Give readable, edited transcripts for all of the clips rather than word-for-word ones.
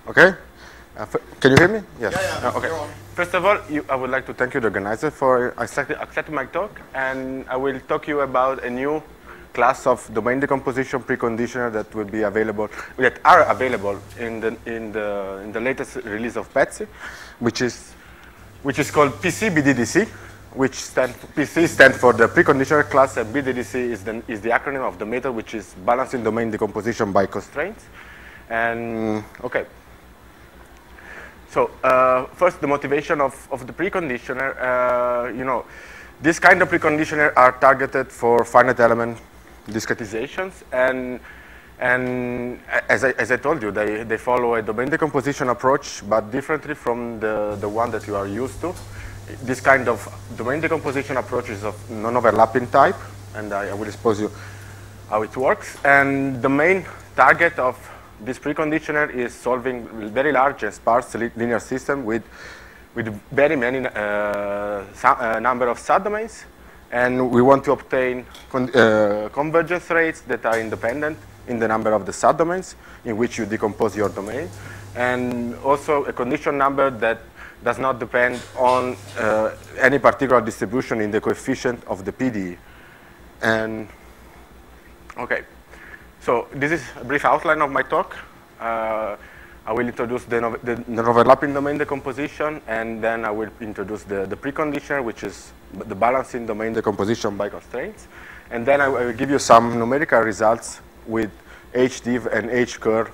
Okay? Can you hear me? Yes. Yeah. Okay. First of all, I would like to thank you, the organizer, for accepting my talk. And I will talk to you about a new class of domain decomposition preconditioner that will be available, that are available in the latest release of PETSc, which is called PCBDDC, which PC stands for the preconditioner class, and BDDC is the acronym of the method, which is balancing domain decomposition by constraints. And okay. So first, the motivation of the preconditioner. This kind of preconditioner are targeted for finite element discretizations, and as I told you, they follow a domain decomposition approach, but differently from the one that you are used to. This kind of domain decomposition approach is of non-overlapping type, and I will expose you how it works. And the main target of this preconditioner is solving very large and sparse linear system with very many number of subdomains, and we want to obtain convergence rates that are independent in the number of the subdomains in which you decompose your domain, and also a condition number that does not depend on any particular distribution in the coefficient of the PDE. And okay. So this is a brief outline of my talk. I will introduce the non-overlapping domain decomposition, and then I will introduce the preconditioner, which is the balancing domain decomposition by constraints. And then I will give you some numerical results with HDiv and HCurve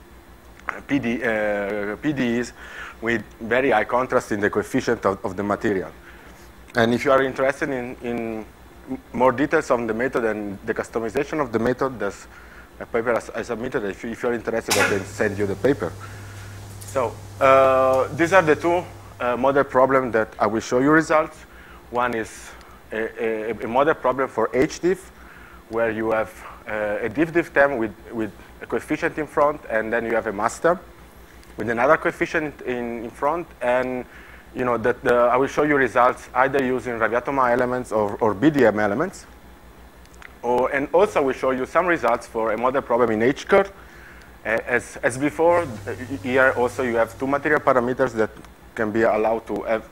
PDEs with very high contrast in the coefficient of the material. And if you are interested in more details on the method and the customization of the method, there's a paper I submitted. If you're interested, I can send you the paper. So these are the two model problems that I will show you results. One is a model problem for HDiv, where you have a div term with a coefficient in front, and then you have a mass term with another coefficient in front. And I will show you results either using Raviatoma elements or BDM elements. And also we show you some results for a model problem in HCurve. As before, here also you have two material parameters that can be allowed to have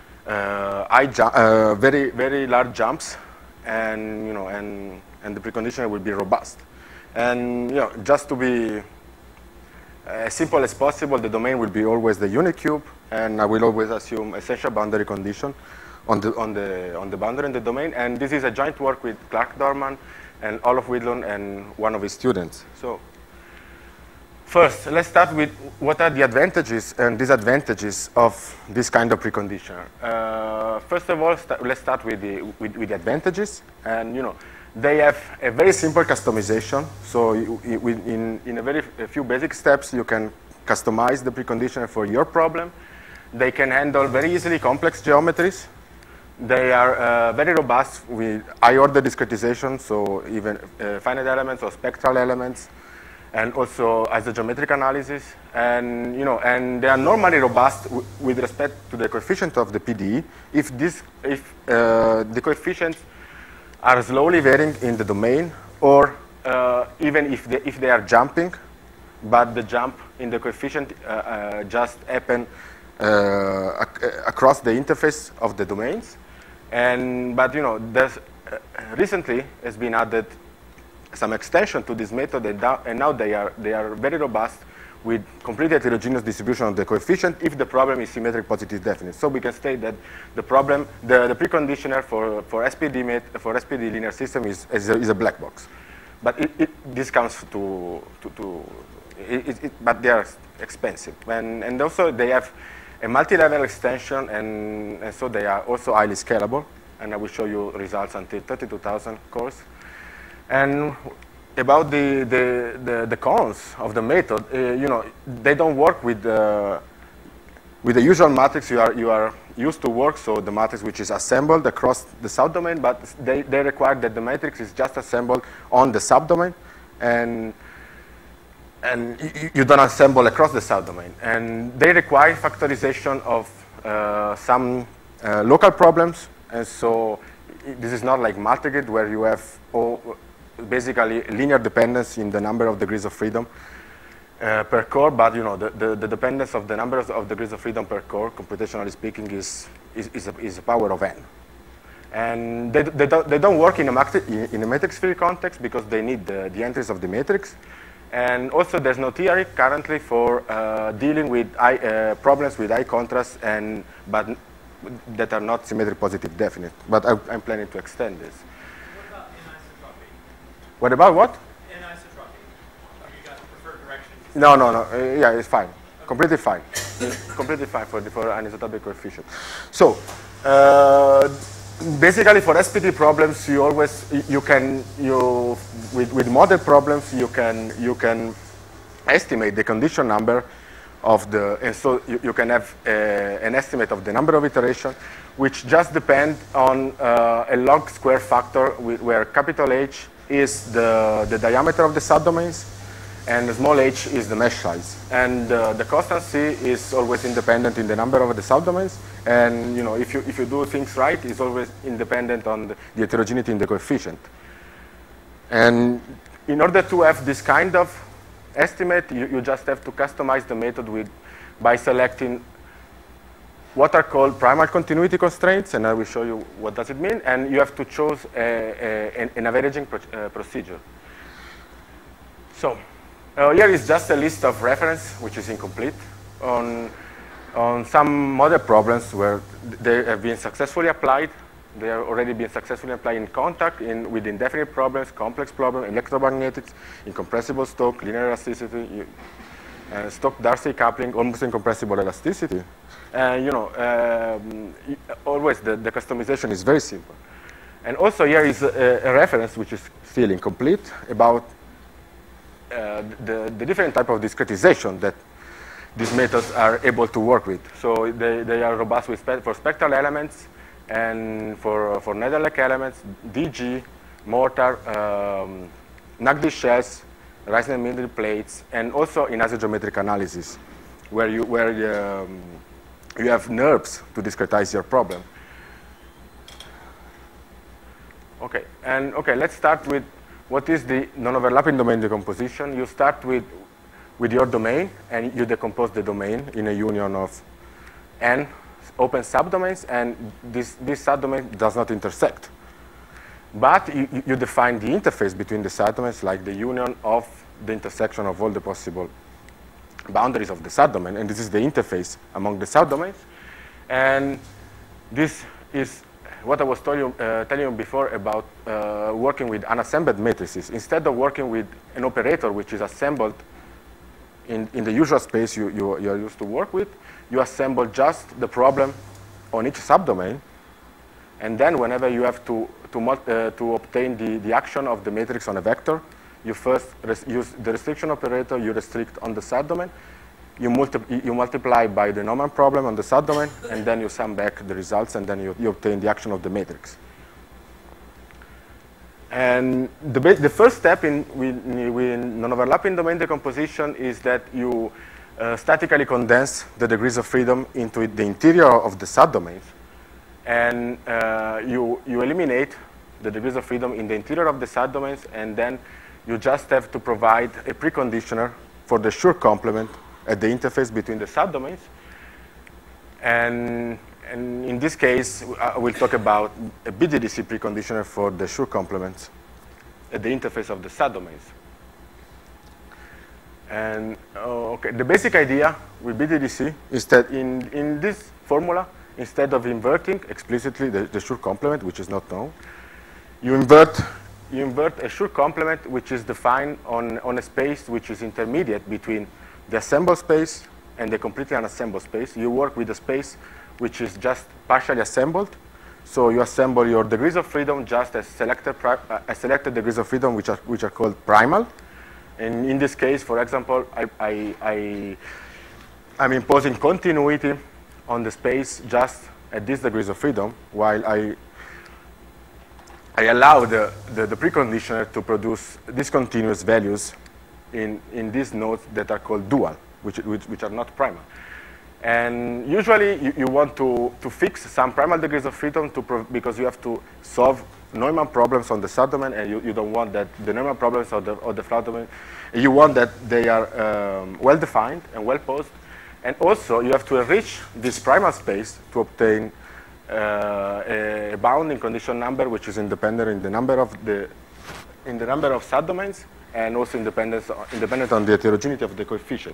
very large jumps, and and the preconditioner will be robust. And just to be as simple as possible, the domain will be always the unit cube, and I will always assume essential boundary condition on the boundary in the domain. And this is a joint work with Clark Dorman and Olof Widlund and one of his students. So first, let's start with what are the advantages and disadvantages of this kind of preconditioner. First of all, let's start with the advantages. And they have a very simple customization. So in a few basic steps, you can customize the preconditioner for your problem. They can handle very easily complex geometries. They are very robust with high-order discretization, so even finite elements or spectral elements, and also isogeometric analysis. And and they are normally robust with respect to the coefficient of the PDE if the coefficients are slowly varying in the domain, or even if they are jumping, but the jump in the coefficient just happen across the interface of the domains. But there's recently has been added some extension to this method, and now they are very robust with completely heterogeneous distribution of the coefficient if the problem is symmetric positive definite. So we can state that the preconditioner for SPD linear system is a black box. But this comes but they are expensive, and also they have a multi-level extension, and so they are also highly scalable. And I will show you results until 32,000 cores. And about the cons of the method, they don't work with the usual matrix you are used to work. So the matrix which is assembled across the subdomain, but they require that the matrix is just assembled on the subdomain, and you don't assemble across the subdomain. And they require factorization of some local problems, and so this is not like multigrid where you have basically linear dependence in the number of degrees of freedom. per core, but the dependence of the numbers of degrees of freedom per core, computationally speaking, is a power of n. And they don't work in a matrix field context because they need the entries of the matrix. And also, there's no theory currently for dealing with problems with high contrast but that are not symmetry positive definite. But I'm planning to extend this. What about anisotropy? What about what? Anisotropy. You got the preferred direction. No. Yeah, it's fine. Completely fine. Completely fine for anisotropic coefficient. So, basically, for SPT problems, with model problems, you can estimate the condition number and so you can have an estimate of the number of iterations, which just depend on a log square factor where capital H is the diameter of the subdomains and small h is the mesh size. And the constant C is always independent in the number of the subdomains. And if you do things right, it's always independent on the heterogeneity in the coefficient. And in order to have this kind of estimate, you just have to customize the method by selecting what are called primal continuity constraints, and I will show you what does it mean. And you have to choose an averaging procedure. So here is just a list of reference, which is incomplete, on some model problems where they have been successfully applied. They are already been successfully applied in contact, with indefinite problems, complex problems, electromagnetics, incompressible Stokes, linear elasticity, Stokes-Darcy coupling, almost incompressible elasticity. Always the customization is very simple. And also here is a reference, which is still incomplete, about the different type of discretization that these methods are able to work with. So they are robust for spectral elements and for Needle-like elements, DG, mortar, Nagdi shells, Reisner-Mindry plates, and also in isogeometric analysis, where you have NURBS to discretize your problem. Okay, let's start with what is the non-overlapping domain decomposition. You start with your domain, and you decompose the domain in a union of n open subdomains, and this subdomain does not intersect. But you define the interface between the subdomains, like the union of the intersection of all the possible boundaries of the subdomain, and this is the interface among the subdomains. And this is what I was telling you before about working with unassembled matrices. Instead of working with an operator which is assembled in the usual space you are used to work with, you assemble just the problem on each subdomain, and then whenever you have to obtain the action of the matrix on a vector, you first use the restriction operator, you restrict on the subdomain, you multiply by the Neumann problem on the subdomain, and then you sum back the results, and then you obtain the action of the matrix. And the first step in non-overlapping domain decomposition is that you statically condense the degrees of freedom into the interior of the subdomains, and you eliminate the degrees of freedom in the interior of the subdomains, and then you just have to provide a preconditioner for the Schur complement at the interface between the subdomains. And in this case, we'll talk about a BDDC preconditioner for the Schur complements at the interface of the subdomains. And the basic idea with BDDC is that in this formula, instead of inverting explicitly the Schur complement, which is not known, you invert a Schur complement which is defined on a space which is intermediate between the assembled space and the completely unassembled space. You work with a space which is just partially assembled. So you assemble your degrees of freedom just as selected degrees of freedom, which are called primal. And in this case, for example, I'm imposing continuity on the space just at these degrees of freedom, while I allow the preconditioner to produce discontinuous values in these nodes that are called dual, which are not primal. And usually you want to fix some primal degrees of freedom because you have to solve Neumann problems on the subdomain, and you don't want that the Neumann problems of the flat domain. You want that they are well defined and well posed, and also you have to enrich this primal space to obtain a bounding condition number which is independent in the number of subdomains, and also independent on the heterogeneity of the coefficient.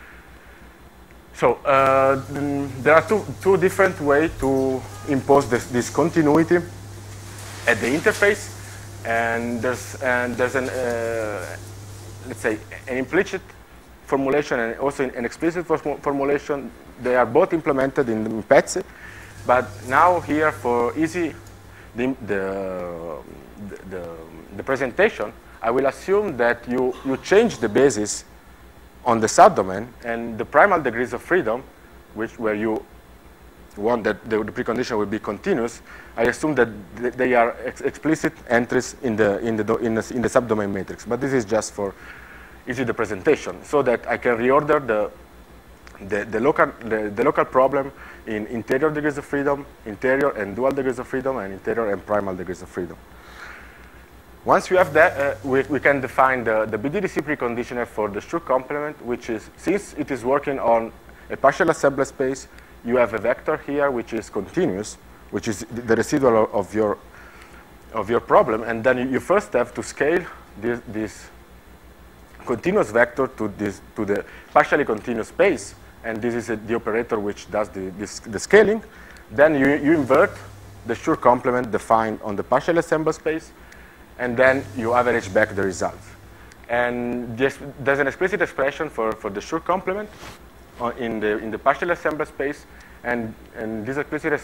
So there are two different ways to impose this continuity at the interface, and there's an let's say an implicit formulation and also an explicit formulation. They are both implemented in PETSc, but now here for easy the presentation, I will assume that you change the basis on the subdomain, and the primal degrees of freedom, where you want that the precondition will be continuous, I assume that they are explicit entries in the subdomain matrix. But this is just for easy the presentation, so that I can reorder the local problem in interior degrees of freedom, interior and dual degrees of freedom, and interior and primal degrees of freedom. Once you have that, we can define the BDDC preconditioner for the Schur complement, which is, since it is working on a partial assembly space, you have a vector here which is continuous, which is the residual of your problem, and then you first have to scale this continuous vector to the partially continuous space, and this is the operator which does the scaling. Then you invert the Schur complement defined on the partial assembly space, and then you average back the results. And there's an explicit expression for the Schur complement in the partial assembly space, and this explicit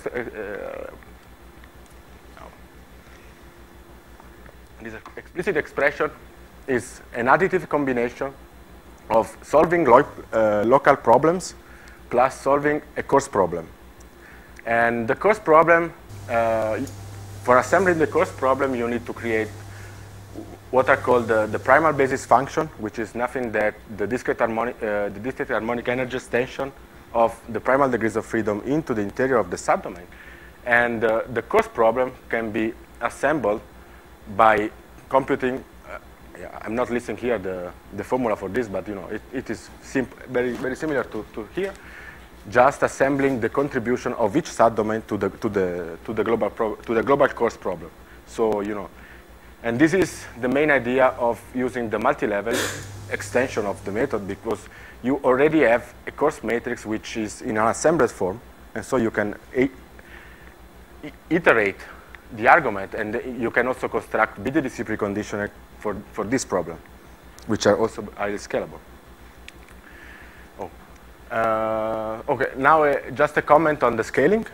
expression is an additive combination of solving local problems plus solving a coarse problem. And the coarse problem, for assembling the coarse problem, you need to create what are called the primal basis function, which is nothing that the discrete harmonic energy extension of the primal degrees of freedom into the interior of the subdomain. And the coarse problem can be assembled by computing. I'm not listing here the formula for this, but it is very similar to here. Just assembling the contribution of each subdomain to the global coarse problem. So and this is the main idea of using the multi-level extension of the method, because you already have a coarse matrix which is in an assembled form, and so you can iterate the argument, and you can also construct BDDC preconditioner for this problem, which are also highly scalable. Okay, now just a comment on the scaling.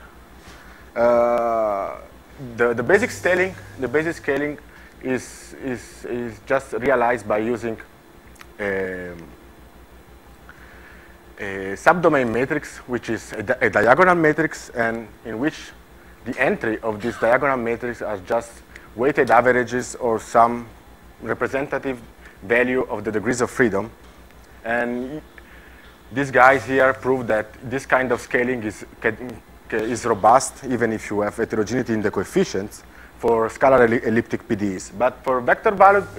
The basic scaling is just realized by using a subdomain matrix, which is a diagonal matrix, and in which the entry of this diagonal matrix are just weighted averages or some representative value of the degrees of freedom. And these guys here prove that this kind of scaling is robust even if you have heterogeneity in the coefficients for scalar elliptic PDEs. But for vector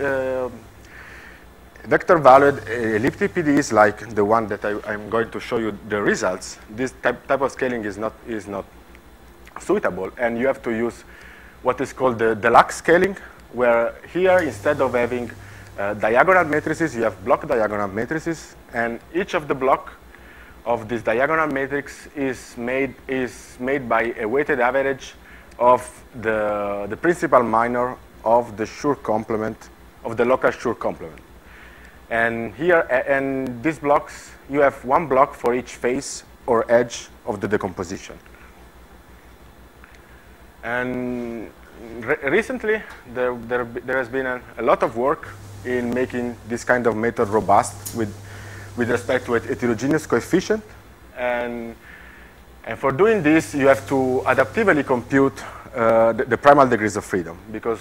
valued elliptic PDEs, like the one that I'm going to show you the results, this type of scaling is not suitable, and you have to use what is called the deluxe scaling, where here, instead of having diagonal matrices, you have block diagonal matrices, and each of the block of this diagonal matrix is made by a weighted average of the principal minor of the Schur complement, of the local Schur complement. And here, and these blocks, you have one block for each face or edge of the decomposition. And recently, there has been a lot of work in making this kind of method robust with respect to a heterogeneous coefficient. And for doing this, you have to adaptively compute the primal degrees of freedom, because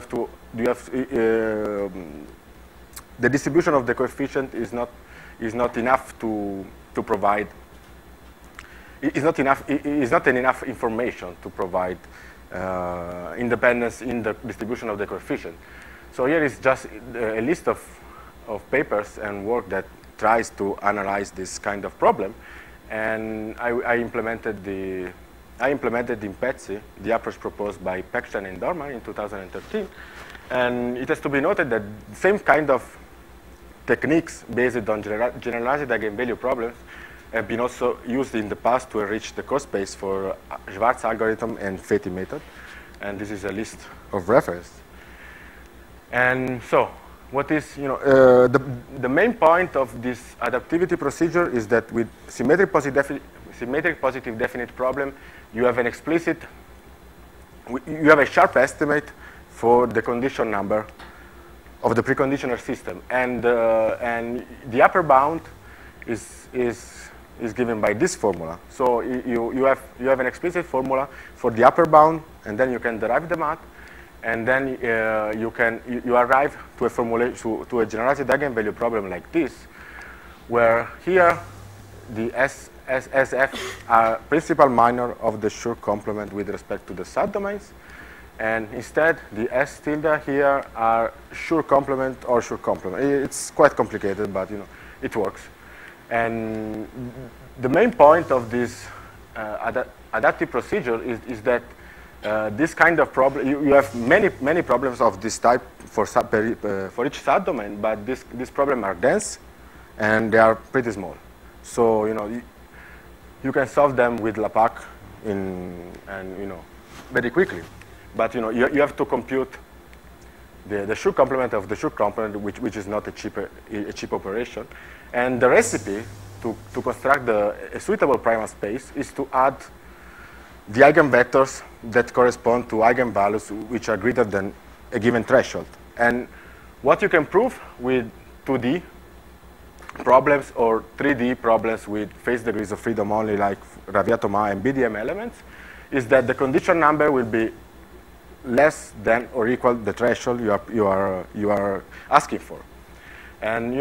the distribution of the coefficient is not enough to provide. Is not enough information to provide independence in the distribution of the coefficient. So here is just a list of papers and work that tries to analyze this kind of problem. And I implemented in PETSc the approach proposed by Pekcan and Dorman in 2013. And it has to be noted that the same kind of techniques based on generalized eigenvalue problems have been also used in the past to enrich the cost space for Schwarz algorithm and Feti method. And this is a list of reference. And so, what is, the main point of this adaptivity procedure is that with symmetric positive definite problem, you have an explicit, you have a sharp estimate for the condition number of the preconditioner system. And the upper bound is given by this formula. So you have an explicit formula for the upper bound, and then you can derive the math, and then you arrive to a formulation to a generalized eigenvalue problem like this, where here the SF are principal minor of the Schur complement with respect to the subdomains, and instead the S tilde here are Schur complement or Schur complement. It's quite complicated, but it works. And the main point of this adaptive procedure is that this kind of problem, you have many problems of this type for each subdomain, but these problems are dense and they are pretty small. So you can solve them with LAPACK very quickly. But you have to compute the Schur complement of the Schur complement, which is not a cheap operation. And the recipe to construct a suitable primal space is to add the eigenvectors that correspond to eigenvalues which are greater than a given threshold. And what you can prove with 2D problems or 3D problems with phase degrees of freedom only, like Raviat-Thomas and BDM elements, is that the condition number will be less than or equal the threshold you are asking for. And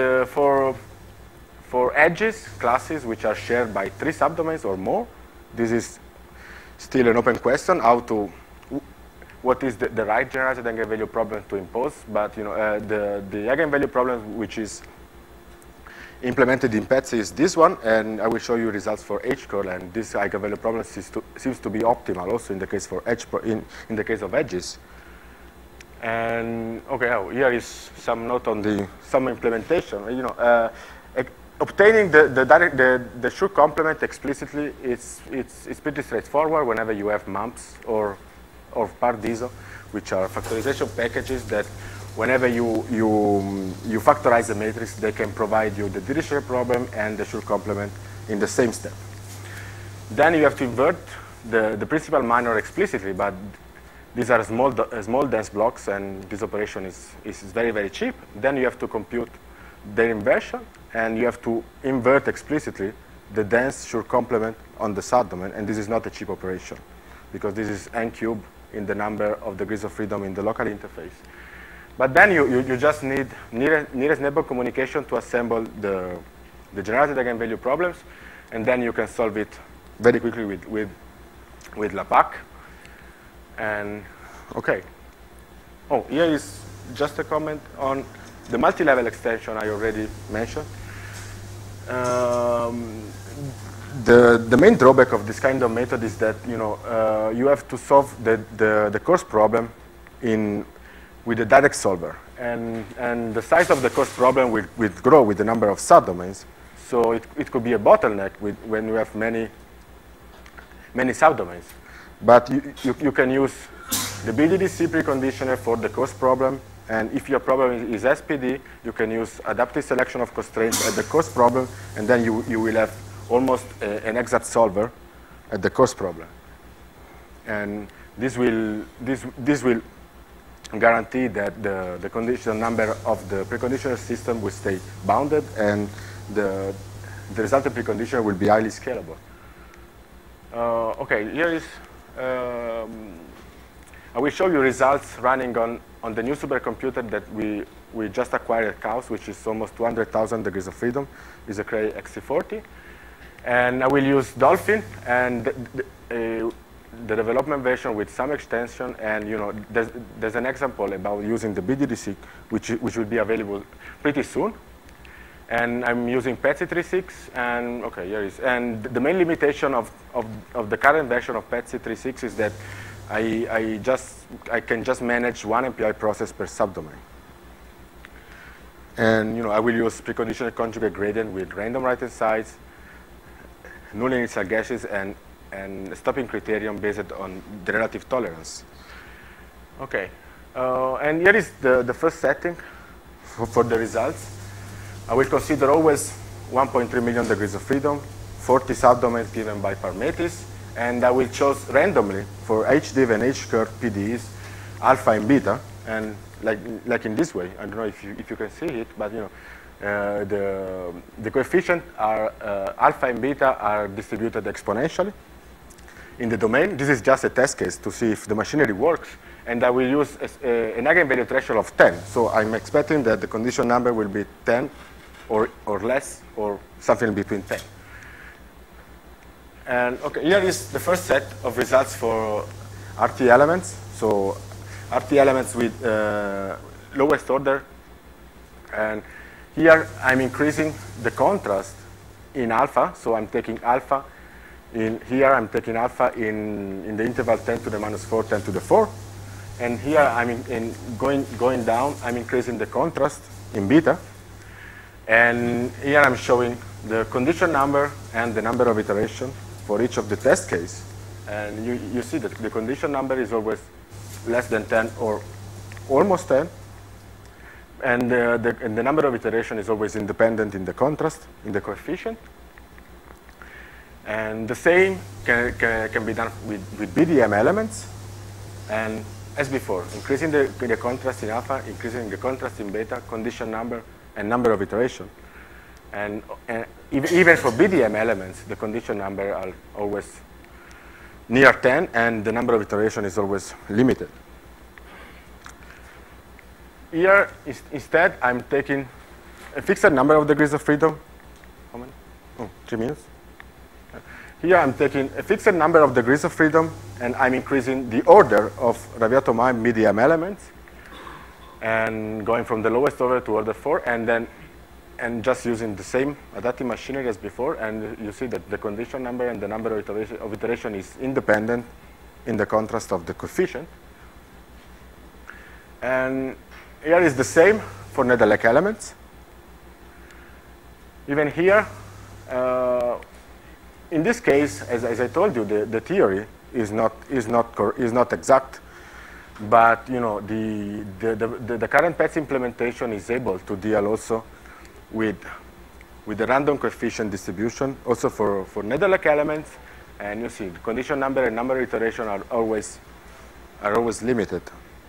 for edges classes which are shared by 3 subdomains or more, this is still an open question what is the right generalized eigenvalue problem to impose. But the eigenvalue problem which is implemented in PETSc is this one, and I will show you results for H curl, and this eigenvalue problem seems to be optimal also in the case for in the case of edges. And okay, here is some note on some implementation. Obtaining the Schur complement explicitly it's pretty straightforward whenever you have MUMPs or Paradiso, which are factorization packages that whenever you factorize the matrix, they can provide you the Dirichlet problem and the Schur complement in the same step. Then you have to invert the principal minor explicitly, but these are small dense blocks, and this operation is very, very cheap. Then you have to compute their inversion, and you have to invert explicitly the dense Schur complement on the subdomain, and this is not a cheap operation because this is n cubed in the number of degrees of freedom in the local interface. But then you just need nearest neighbor communication to assemble the generalized eigenvalue problems, and then you can solve it very quickly with LAPACK. And okay. Oh, here is just a comment on the multi-level extension I already mentioned. The main drawback of this kind of method is that you have to solve the coarse problem with a direct solver, and the size of the coarse problem will grow with the number of subdomains. So it could be a bottleneck when you have many subdomains. But you can use the BDDC preconditioner for the coarse problem, and if your problem is SPD, you can use adaptive selection of constraints at the coarse problem, and then you will have almost an exact solver at the coarse problem. And this will guarantee that the condition number of the preconditioner system will stay bounded, and the resultant preconditioner will be highly scalable. Okay, here is I will show you results running on the new supercomputer that we just acquired at Chaos, which is almost 200,000 degrees of freedom. It's a Cray XC40. And I will use Dolphin, and the development version with some extension, and there's an example about using the BDDC, which will be available pretty soon. And I'm using PETSc 3.6, and okay, here is. And the main limitation of the current version of PETSc 3.6 is that I can just manage one MPI process per subdomain. And I will use preconditional conjugate gradient with random right-hand sides, null initial guesses, and stopping criterion based on the relative tolerance. Okay, and here is the first setting for the results. I will consider always 1.3 million degrees of freedom, 40 subdomains given by parameters, and I will choose randomly for HDiv and H-curve PDEs, alpha and beta, and like in this way. I don't know if you can see it, but the coefficients are alpha and beta are distributed exponentially in the domain. This is just a test case to see if the machinery works, and I will use an eigenvalue threshold of 10. So I'm expecting that the condition number will be 10 or less, or something between 10. And okay, here is the first set of results for RT elements. So RT elements with lowest order, and here I'm increasing the contrast in alpha. So I'm taking alpha in here. I'm taking alpha in the interval 10 to the minus 4, 10 to the 4, and here I'm going down. I'm increasing the contrast in beta, and here I'm showing the condition number and the number of iterations for each of the test case. And you see that the condition number is always less than 10 or almost 10. And the number of iteration is always independent in the contrast, in the coefficient. And the same can be done with BDM elements. And as before, increasing the contrast in alpha, increasing the contrast in beta, condition number, and number of iteration. And even for BDM elements, the condition number are always near 10, and the number of iteration is always limited. Here, instead, I'm taking a fixed number of degrees of freedom. How many? Oh, 3 minutes. Here, I'm taking a fixed number of degrees of freedom, and I'm increasing the order of Rabiot-Omaim BDM elements, and going from the lowest order to order 4, and just using the same adaptive machinery as before. And you see that the condition number and the number of iteration is independent in the contrast of the coefficient. And here is the same for Nedelec elements. Even here, in this case, as I told you, the theory is not exact, but the current PETSc implementation is able to deal also with the random coefficient distribution, also for Nedelec elements. And you see the condition number and number of iteration are always limited.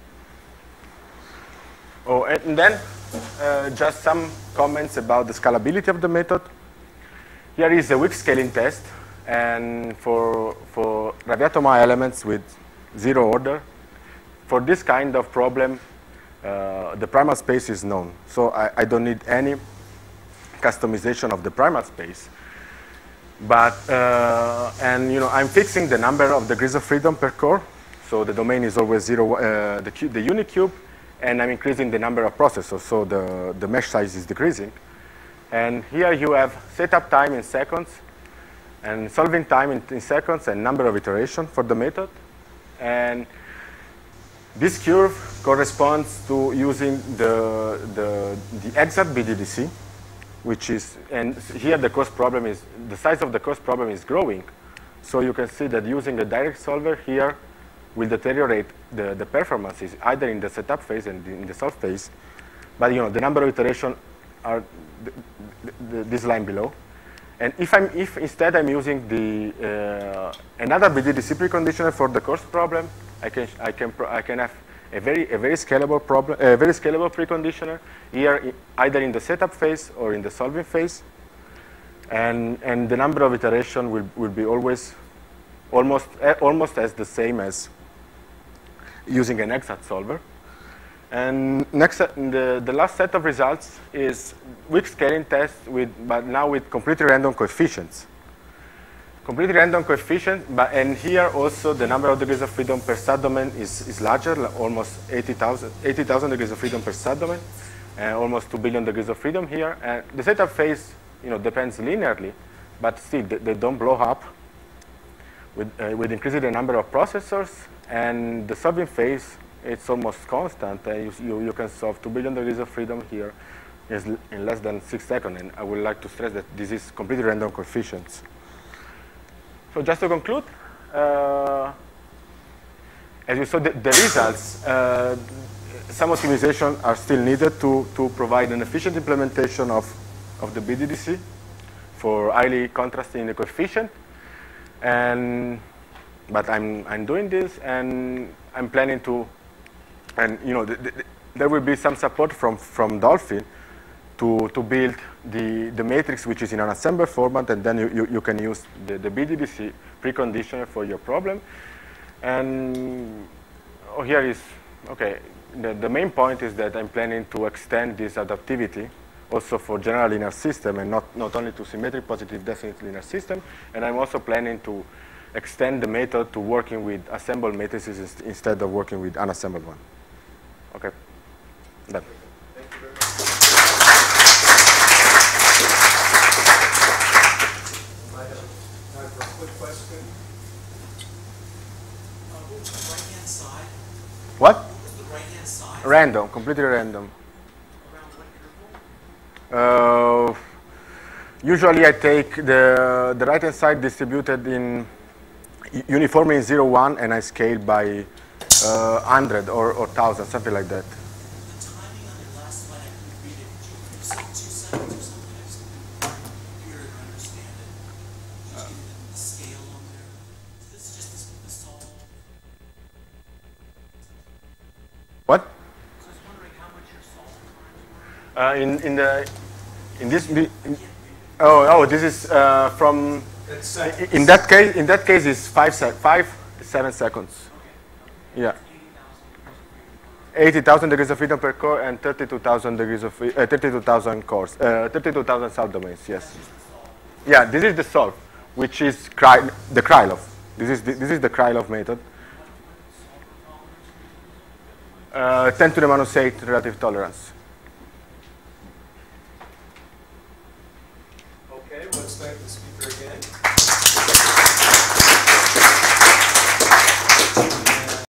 Oh, and then just some comments about the scalability of the method. Here is a weak scaling test, and for Rabiot-Omaim elements with 0 order, for this kind of problem, the primal space is known. So I don't need any customization of the primal space. But I'm fixing the number of degrees of freedom per core. So the domain is always 0, the unicube, and I'm increasing the number of processors. So the mesh size is decreasing. And here you have setup time in seconds, and solving time in seconds, and number of iteration for the method. And this curve corresponds to using the exact BDDC, which is, and here the cost problem is, the size of the cost problem is growing. So you can see that using a direct solver here will deteriorate the performances, either in the setup phase and in the solve phase. But the number of iterations are this line below. And if instead I'm using another BDDC preconditioner for the cost problem, I can have a very scalable problem, a very scalable preconditioner here, either in the setup phase or in the solving phase, and the number of iteration will be always almost as the same as using an exact solver. And next, the last set of results is weak scaling test but now with completely random coefficients. completely random coefficient, and here also the number of degrees of freedom per subdomain is larger, like almost 80,000 degrees of freedom per subdomain, and almost 2 billion degrees of freedom here. And the setup phase, depends linearly, but still they don't blow up with increasing the number of processors. And the solving phase, it's almost constant. You can solve 2 billion degrees of freedom here in less than 6 seconds. And I would like to stress that this is completely random coefficients. So just to conclude, as you saw, the results, some optimization are still needed to provide an efficient implementation of the BDDC for highly contrasting the coefficient. But I'm doing this, and I'm planning to, and there will be some support from Dolphin to build the matrix, which is in an assembler format, and then you can use the BDDC preconditioner for your problem. And here is, okay, the main point is that I'm planning to extend this adaptivity also for general linear system, and not only to symmetric positive definite linear system. And I'm also planning to extend the method to working with assembled matrices instead of working with unassembled one. Okay, done. Thank you very much. I have time for a quick question. What was the right-hand side? What? What was the right-hand side? Random, completely random. Around what interval? Usually I take the right-hand side distributed in uniformly in 0, 1, and I scale by 100 or 1,000, something like that. The timing on your last slide, I couldn't read it. Did you say 2 seconds or something? I just couldn't hear it or understand it. Did you give it the scale on there? So this is just the solve. What? So I was wondering how much your solve times were. In this, this is from. In that case, it's 7 seconds. Yeah. 80,000 degrees of freedom per core and 32,000 degrees of 32,000 cores, 32,000 subdomains. Yes. Yeah, this is the solve, which is the Krylov. This is the Krylov method. 10 to the minus 8 relative tolerance. Okay, let's thank the speaker again.